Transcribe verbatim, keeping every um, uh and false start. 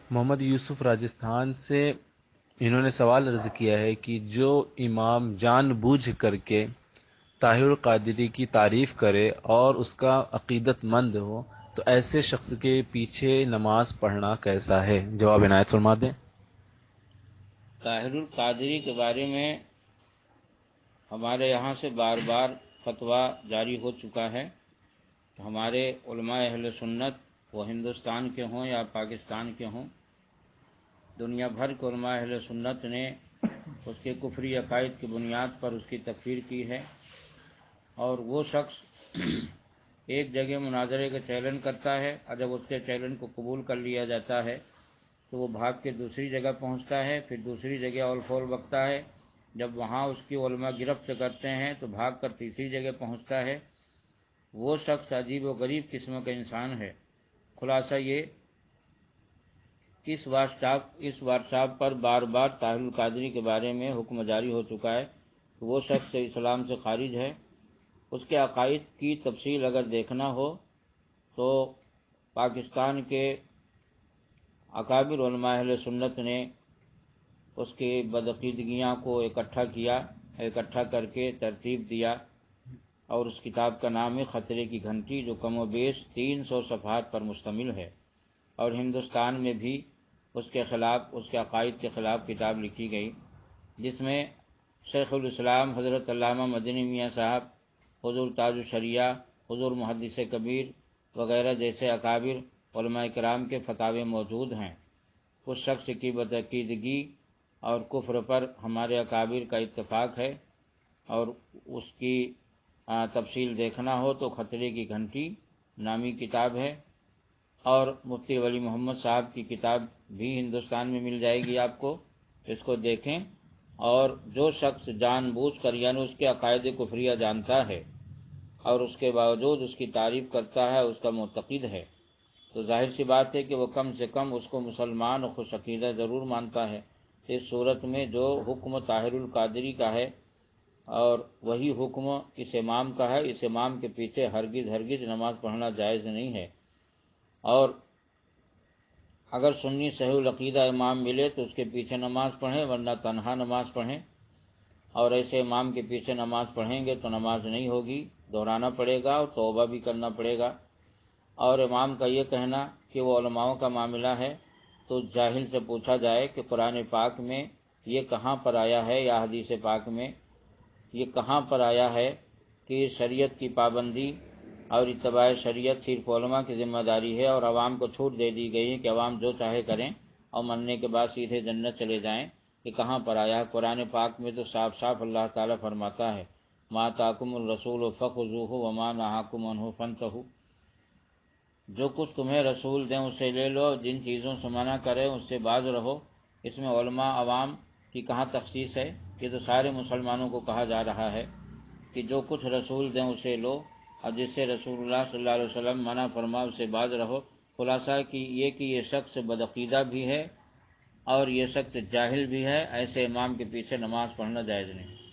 محمد یوسف راجستھان سے انہوں نے سوال عرض کیا ہے کہ جو امام جان بوجھ کر کے طاہر القادری کی تعریف کرے اور اس کا عقیدت مند ہو تو ایسے شخص کے پیچھے نماز پڑھنا کیسا ہے؟ جواب عنایت فرما دیں۔ طاہر القادری کے بارے میں ہمارے یہاں سے بار بار فتویٰ جاری ہو چکا ہے۔ ہمارے علماء اہل سنت وہ ہندوستان کے ہوں یا پاکستان کے ہوں، دنیا بھر کے علماء اہل سنت نے اس کے کفری عقائد کی بنیاد پر اس کی تکفیر کی ہے، اور وہ شخص ایک جگہ مناظرے کا چیلنج کرتا ہے، اور جب اس کے چیلنج کو قبول کر لیا جاتا ہے تو وہ بھاگ کے دوسری جگہ پہنچتا ہے، پھر دوسری جگہ اول فول بکتا ہے، جب وہاں اس کی علماء گرفت کرتے ہیں تو بھاگ کر تیسری جگہ پہنچتا ہے۔ وہ شخص عجیب و غریب قسم کا انسان ہے۔ خلاصہ یہ اس واٹسپ اس واٹسپ پر بار بار طاہر القادری کے بارے میں حکم جاری ہو چکا ہے کہ وہ شخص اسلام سے خارج ہے۔ اس کے عقائد کی تفصیل اگر دیکھنا ہو تو پاکستان کے اکابر علماء اہل سنت نے اس کی بدعقیدگیاں کو اکٹھا کیا اکٹھا کر کے ترتیب دیا، اور اس کتاب کا نام ہے خطرے کی گھنٹی، جو کم و بیش تین سو صفحات پر مشتمل ہے، اور ہندوستان میں بھی اس کے خلاف اس کے عقائد کے خلاف کتاب لکھی گئی، جس میں شیخ الاسلام حضرت علامہ مدنی میاں صاحب، حضور تاج الشریعہ، حضور محدث کبیر وغیرہ جیسے اکابر علماء کرام کے فتاوے موجود ہیں۔ اس شخص کی بدعقیدگی اور کفر پر ہمارے اکابر کا اتفاق ہے، اور اس کی تفصیل دیکھنا ہو تو خطرے کی گھنٹی نامی کتاب ہے، اور مفتی ولی محمد صاحب کی کتاب بھی ہندوستان میں مل جائے گی آپ کو، اس کو دیکھیں۔ اور جو شخص جان بوجھ کر یعنی اس کے عقائد کفریہ جانتا ہے اور اس کے باوجود اس کی تعریف کرتا ہے، اس کا معتقد ہے، تو ظاہر سی بات ہے کہ وہ کم سے کم اس کو مسلمان و خوش عقیدہ ضرور مانتا ہے۔ اس صورت میں جو حکم طاہر القادری کا ہے اور وہی حکم اس امام کا ہے، اس امام کے پیچھے ہرگز ہرگز نماز پڑھنا جائز نہیں ہے، اور اگر سنی صحیح العقیدہ امام ملے تو اس کے پیچھے نماز پڑھیں، ورنہ تنہا نماز پڑھیں، اور ایسے امام کے پیچھے نماز پڑھیں گے تو نماز نہیں ہوگی، دہرانا پڑے گا اور توبہ بھی کرنا پڑے گا۔ اور امام کا یہ کہنا کہ وہ علماؤں کا معاملہ ہے، تو جاہل سے پوچھا جائے کہ قرآن پاک میں یہ کہاں پر آیا ہے، یا حدیث پاک میں یہ کہاں پر آیا ہے کہ شریعت کی پابندی اور اتباع شریعت صرف علماء کی ذمہ داری ہے، اور عوام کو چھوٹ دے دی گئی ہے کہ عوام جو چاہے کریں اور مرنے کے بعد سیدھے جنت چلے جائیں۔ یہ کہاں پر آیا ہے؟ قرآن پاک میں تو صاف صاف اللہ تعالیٰ فرماتا ہے ما آتاکم الرسول فخذوہ وما نہاکم عنہ فانتہوا، جو کچھ تمہیں رسول دیں اسے لے لو، جن چیزوں سے منع کرے اس سے باز رہو۔ اس میں علماء عوام کی کہاں تخصیص ہے؟ یہ تو سارے مسلمانوں کو کہا جا رہا ہے کہ جو کچھ رسول دیں اسے لو، اور جس سے رسول اللہ صلی اللہ علیہ وسلم منع فرما اس سے باز رہو۔ خلاصہ کہ یہ کہ یہ شخص بدعقیدہ بھی ہے اور یہ شخص جاہل بھی ہے، ایسے امام کے پیچھے نماز پڑھنا جائز نہیں۔